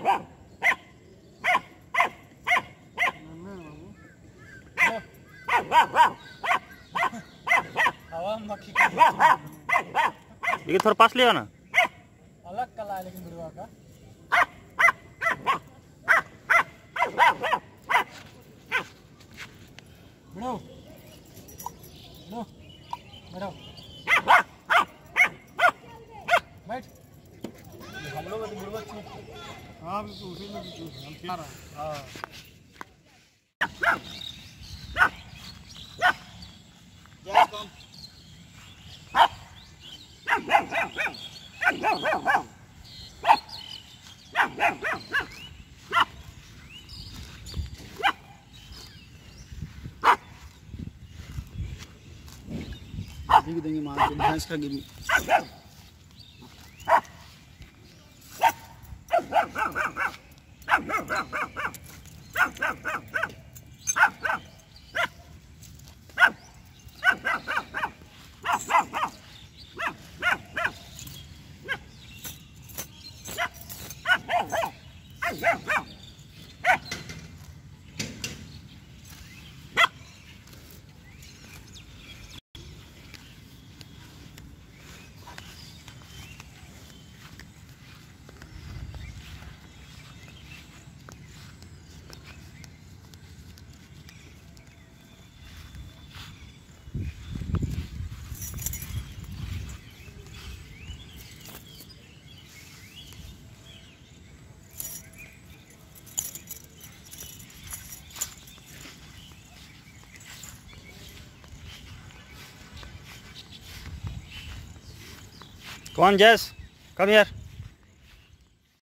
ये थोड़ा पास ले आओ ना। अलग कला है लेकिन बुढ़वा का। बढ़ो बढ़ो बढ़ो बैठ। हम लोग तो बुढ़वा चूक। हाँ भी उसी में भी चूक हम क्या रहा। हाँ क्या काम देंगे मार के भैंस का गिरी। कौन जैस कम यार।